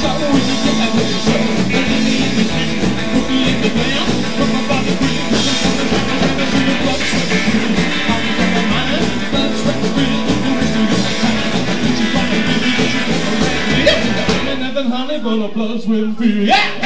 Full of blood, sweat, and fear. Yeah!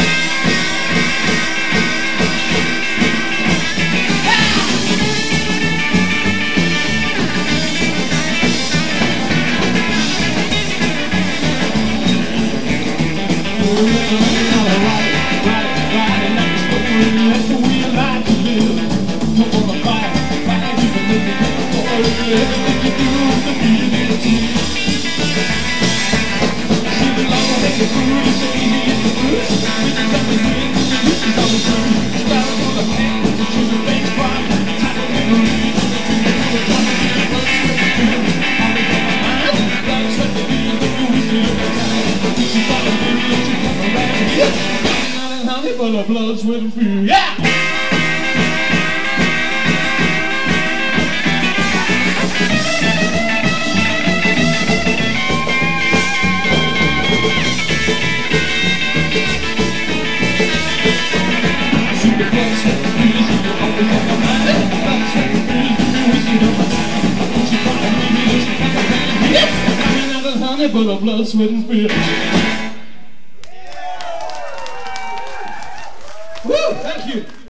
Full of blood, sweat, and fear. Yeah! Full of blood, sweat, and fear.